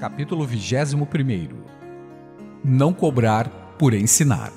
Capítulo 21. Não cobrar por ensinar.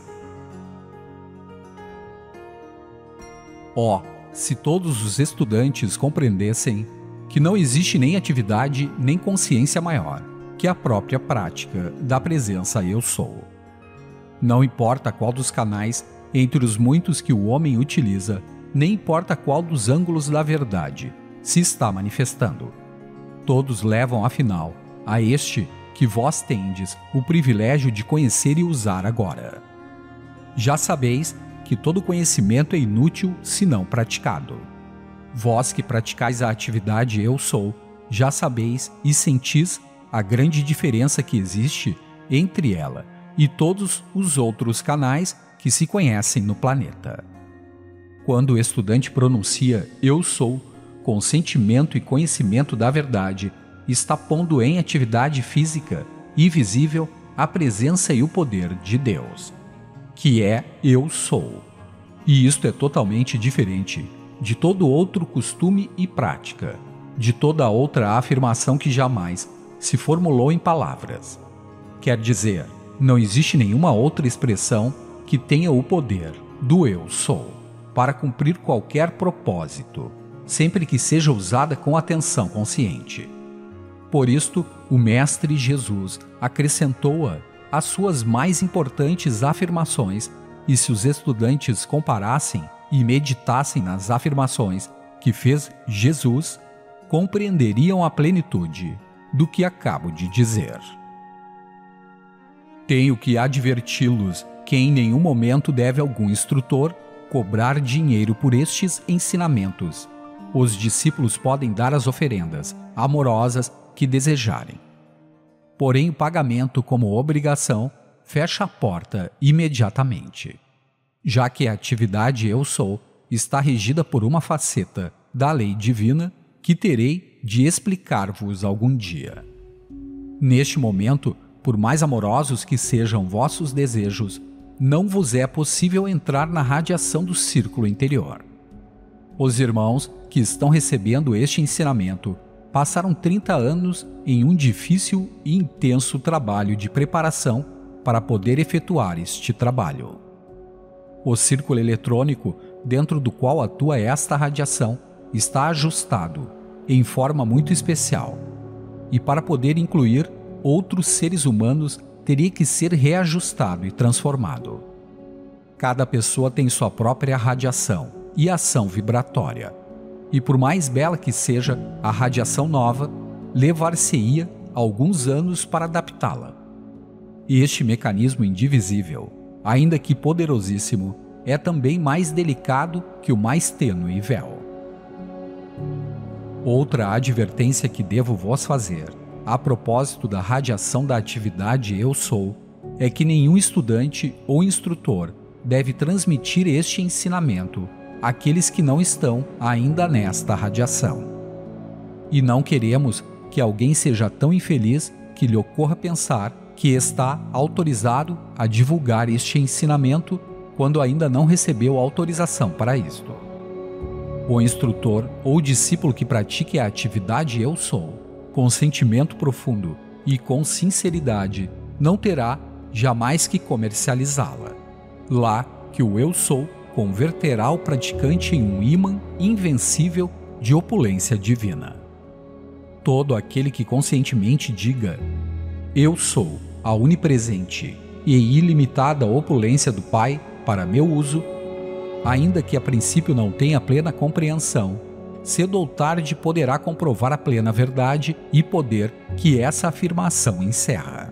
Se todos os estudantes compreendessem que não existe nem atividade nem consciência maior que a própria prática da presença Eu Sou. Não importa qual dos canais entre os muitos que o homem utiliza, nem importa qual dos ângulos da verdade se está manifestando. Todos levam, afinal, a este que vós tendes o privilégio de conhecer e usar agora. Já sabeis que todo conhecimento é inútil se não praticado. Vós que praticais a atividade Eu Sou, já sabeis e sentis a grande diferença que existe entre ela e todos os outros canais que se conhecem no planeta. Quando o estudante pronuncia Eu Sou, com sentimento e conhecimento da verdade, está pondo em atividade física e visível a presença e o poder de Deus, que é Eu Sou. E isto é totalmente diferente de todo outro costume e prática, de toda outra afirmação que jamais se formulou em palavras. Quer dizer, não existe nenhuma outra expressão que tenha o poder do Eu Sou para cumprir qualquer propósito, sempre que seja usada com atenção consciente. Por isto, o Mestre Jesus acrescentou-a às suas mais importantes afirmações, e se os estudantes comparassem e meditassem nas afirmações que fez Jesus, compreenderiam a plenitude do que acabo de dizer. Tenho que adverti-los que em nenhum momento deve algum instrutor cobrar dinheiro por estes ensinamentos. Os discípulos podem dar as oferendas amorosas que desejarem. Porém, o pagamento como obrigação fecha a porta imediatamente, já que a atividade Eu Sou está regida por uma faceta da lei divina que terei de explicar-vos algum dia. Neste momento, por mais amorosos que sejam vossos desejos, não vos é possível entrar na radiação do círculo interior. Os irmãos que estão recebendo este ensinamento passaram 30 anos em um difícil e intenso trabalho de preparação para poder efetuar este trabalho. O círculo eletrônico dentro do qual atua esta radiação está ajustado em forma muito especial, e para poder incluir outros seres humanos teria que ser reajustado e transformado. Cada pessoa tem sua própria radiação e ação vibratória, e por mais bela que seja a radiação nova, levar-se-ia alguns anos para adaptá-la. Este mecanismo indivisível, ainda que poderosíssimo, é também mais delicado que o mais tênue véu. Outra advertência que devo vos fazer, a propósito da radiação da atividade Eu Sou, é que nenhum estudante ou instrutor deve transmitir este ensinamento àqueles que não estão ainda nesta radiação. E não queremos que alguém seja tão infeliz que lhe ocorra pensar que está autorizado a divulgar este ensinamento quando ainda não recebeu autorização para isto. O instrutor ou discípulo que pratique a atividade Eu Sou com sentimento profundo e com sinceridade não terá jamais que comercializá-la. Lá que o Eu Sou converterá o praticante em um ímã invencível de opulência divina. Todo aquele que conscientemente diga Eu sou a onipresente e ilimitada opulência do Pai para meu uso, ainda que a princípio não tenha plena compreensão, cedo ou tarde poderá comprovar a plena verdade e poder que essa afirmação encerra.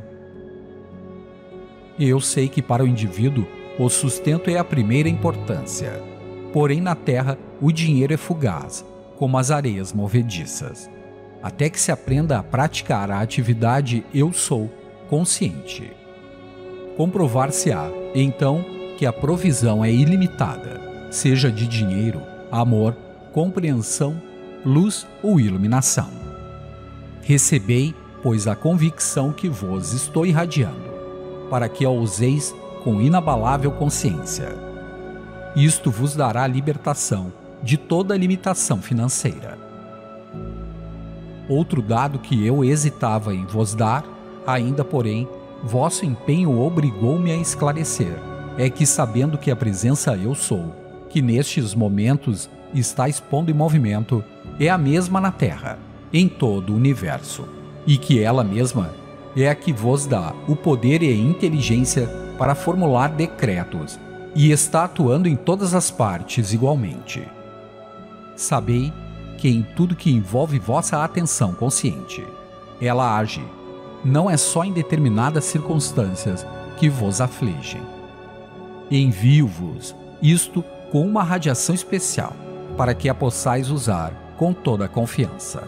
Eu sei que para o indivíduo o sustento é a primeira importância, porém na terra o dinheiro é fugaz, como as areias movediças, até que se aprenda a praticar a atividade Eu Sou consciente. Comprovar-se-á, então, que a provisão é ilimitada, seja de dinheiro, amor, compreensão, luz ou iluminação. Recebei, pois, a convicção que vos estou irradiando, para que a useis com inabalável consciência. Isto vos dará a libertação de toda limitação financeira. Outro dado que eu hesitava em vos dar, ainda porém, vosso empenho obrigou-me a esclarecer, é que sabendo que a presença eu sou, que nestes momentos está expondo em movimento, é a mesma na Terra, em todo o universo, e que ela mesma é a que vos dá o poder e a inteligência para formular decretos, e está atuando em todas as partes igualmente. Sabei que em tudo que envolve vossa atenção consciente, ela age, não é só em determinadas circunstâncias que vos afligem. Envio-vos isto com uma radiação especial, para que a possais usar com toda a confiança.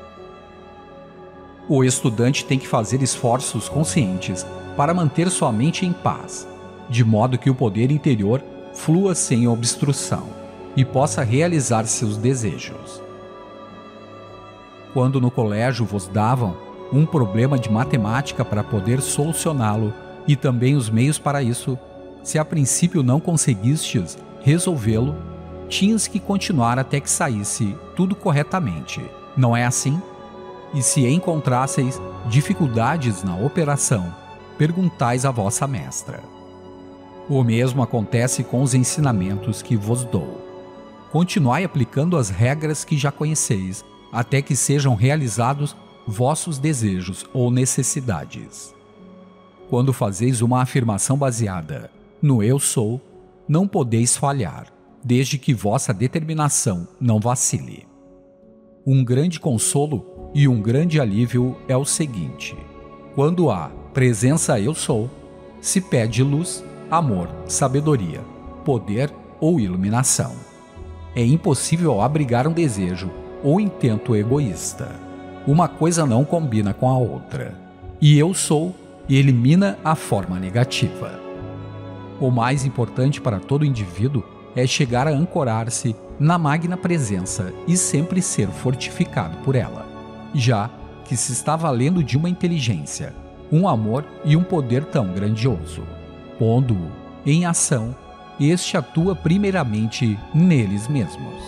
O estudante tem que fazer esforços conscientes para manter sua mente em paz, de modo que o poder interior flua sem obstrução e possa realizar seus desejos. Quando no colégio vos davam um problema de matemática para poder solucioná-lo e também os meios para isso, se a princípio não conseguistes resolvê-lo, tinhas que continuar até que saísse tudo corretamente, não é assim? E se encontrasseis dificuldades na operação, perguntais à vossa mestra. O mesmo acontece com os ensinamentos que vos dou. Continuai aplicando as regras que já conheceis, até que sejam realizados vossos desejos ou necessidades. Quando fazeis uma afirmação baseada no eu sou, não podeis falhar, desde que vossa determinação não vacile. Um grande consolo e um grande alívio é o seguinte: quando há presença eu sou, se pede luz, amor, sabedoria, poder ou iluminação. É impossível abrigar um desejo ou intento egoísta. Uma coisa não combina com a outra. E eu sou elimina a forma negativa. O mais importante para todo indivíduo é chegar a ancorar-se na magna presença e sempre ser fortificado por ela, já que se está valendo de uma inteligência, um amor e um poder tão grandioso. Pondo-o em ação, este atua primeiramente neles mesmos.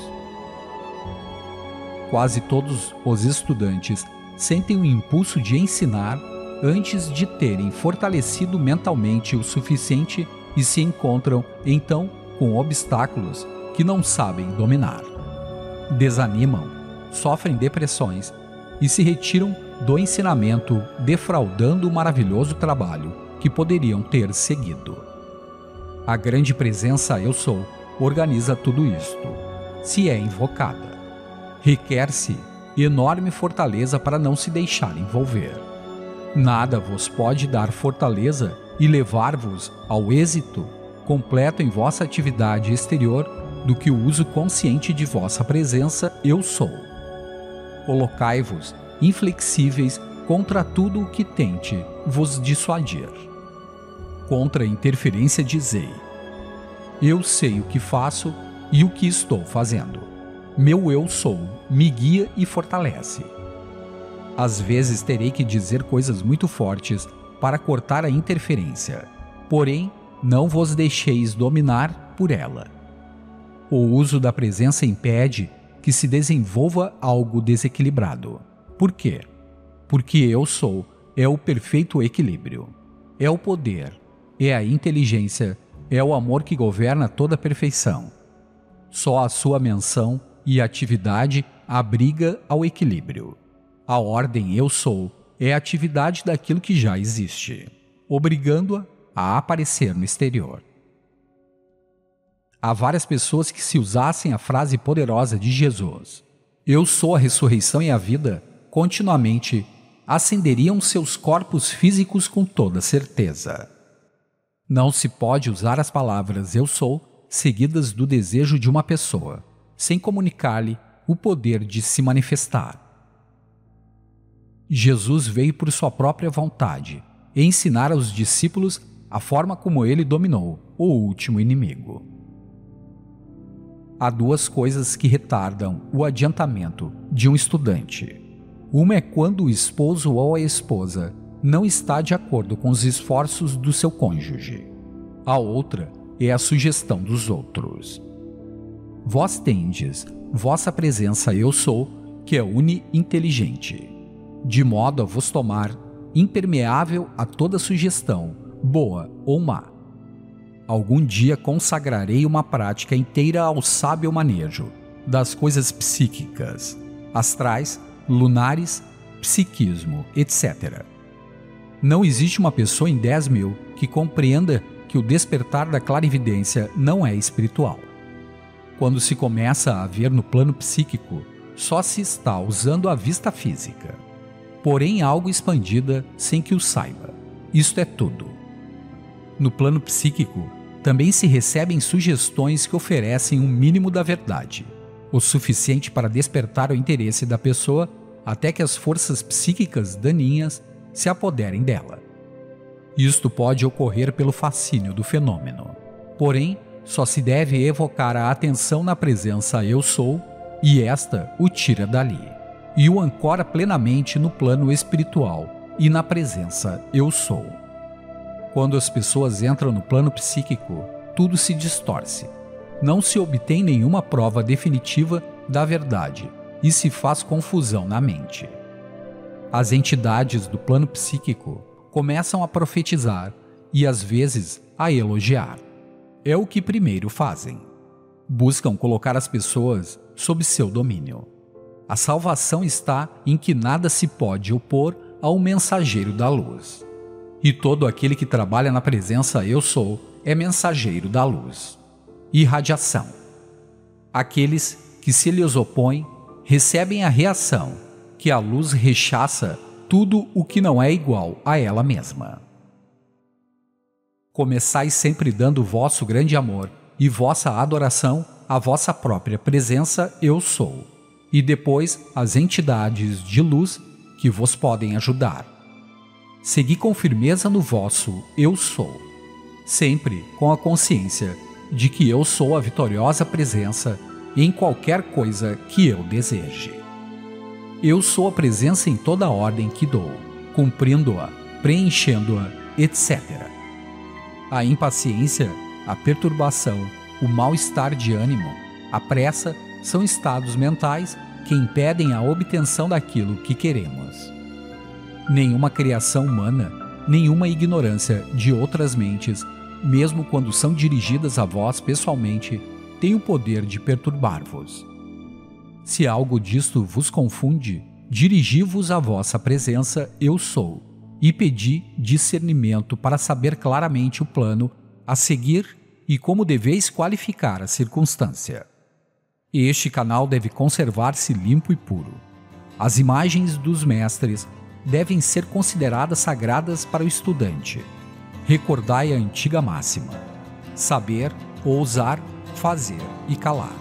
Quase todos os estudantes sentem o impulso de ensinar antes de terem fortalecido mentalmente o suficiente e se encontram, então, com obstáculos que não sabem dominar. Desanimam, sofrem depressões e se retiram do ensinamento, defraudando o maravilhoso trabalho que poderiam ter seguido. A grande presença eu sou organiza tudo isto, se é invocada. Requer-se enorme fortaleza para não se deixar envolver. Nada vos pode dar fortaleza e levar-vos ao êxito completo em vossa atividade exterior do que o uso consciente de vossa presença eu sou. Colocai-vos inflexíveis contra tudo o que tente vos dissuadir. Contra a interferência dizei: eu sei o que faço e o que estou fazendo. Meu eu sou me guia e fortalece. Às vezes terei que dizer coisas muito fortes para cortar a interferência, porém não vos deixeis dominar por ela. O uso da presença impede que se desenvolva algo desequilibrado. Por quê? Porque eu sou é o perfeito equilíbrio, é o poder, é a inteligência, é o amor que governa toda a perfeição. Só a sua menção e atividade abriga ao equilíbrio. A ordem eu sou é a atividade daquilo que já existe, obrigando-a a aparecer no exterior. Há várias pessoas que, se usassem a frase poderosa de Jesus, eu sou a ressurreição e a vida, continuamente acenderiam seus corpos físicos com toda certeza. Não se pode usar as palavras eu sou seguidas do desejo de uma pessoa, sem comunicar-lhe o poder de se manifestar. Jesus veio por sua própria vontade ensinar aos discípulos a forma como ele dominou o último inimigo. Há duas coisas que retardam o adiantamento de um estudante. Uma é quando o esposo ou a esposa não está de acordo com os esforços do seu cônjuge. A outra é a sugestão dos outros. Vós tendes vossa presença eu sou que é uni-inteligente, de modo a vos tomar impermeável a toda sugestão, boa ou má. Algum dia consagrarei uma prática inteira ao sábio manejo das coisas psíquicas, astrais, lunares, psiquismo, etc. Não existe uma pessoa em 10.000 que compreenda que o despertar da clarividência não é espiritual. Quando se começa a ver no plano psíquico, só se está usando a vista física, porém algo expandida sem que o saiba. Isto é tudo. No plano psíquico, também se recebem sugestões que oferecem um mínimo da verdade, o suficiente para despertar o interesse da pessoa até que as forças psíquicas daninhas se apoderem dela. Isto pode ocorrer pelo fascínio do fenômeno. Porém, só se deve evocar a atenção na presença Eu Sou, e esta o tira dali, e o ancora plenamente no plano espiritual e na presença Eu Sou. Quando as pessoas entram no plano psíquico, tudo se distorce. Não se obtém nenhuma prova definitiva da verdade e se faz confusão na mente. As entidades do plano psíquico começam a profetizar e às vezes a elogiar. É o que primeiro fazem. Buscam colocar as pessoas sob seu domínio. A salvação está em que nada se pode opor ao mensageiro da luz. E todo aquele que trabalha na presença Eu Sou é mensageiro da luz. Irradiação. Aqueles que se lhes opõem recebem a reação que a luz rechaça tudo o que não é igual a ela mesma. Começais sempre dando vosso grande amor e vossa adoração à vossa própria presença Eu Sou, e depois às entidades de luz que vos podem ajudar. Segui com firmeza no vosso Eu Sou, sempre com a consciência de que eu sou a vitoriosa presença em qualquer coisa que eu deseje. Eu sou a presença em toda a ordem que dou, cumprindo-a, preenchendo-a, etc. A impaciência, a perturbação, o mal-estar de ânimo, a pressa são estados mentais que impedem a obtenção daquilo que queremos. Nenhuma criação humana, nenhuma ignorância de outras mentes, mesmo quando são dirigidas a vós pessoalmente, tem o poder de perturbar-vos. Se algo disto vos confunde, dirigi-vos à vossa presença Eu Sou e pedi discernimento para saber claramente o plano a seguir e como deveis qualificar a circunstância. Este canal deve conservar-se limpo e puro. As imagens dos mestres devem ser consideradas sagradas para o estudante. Recordai a antiga máxima: saber, ousar, fazer e calar.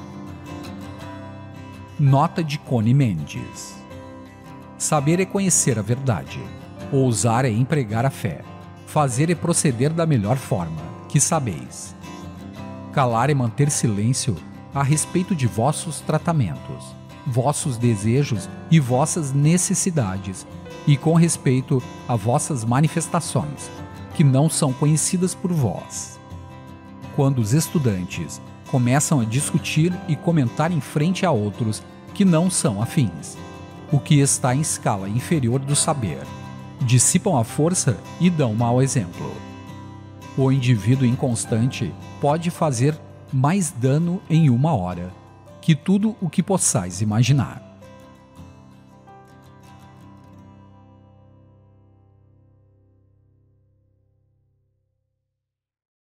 Nota de Cone Mendes. Saber é conhecer a verdade. Ousar é empregar a fé. Fazer é proceder da melhor forma, que sabeis. Calar é manter silêncio a respeito de vossos tratamentos, vossos desejos e vossas necessidades, e com respeito a vossas manifestações, que não são conhecidas por vós. Quando os estudantes começam a discutir e comentar em frente a outros que não são afins, o que está em escala inferior do saber, dissipam a força e dão mau exemplo. O indivíduo inconstante pode fazer mais dano em uma hora que tudo o que possais imaginar.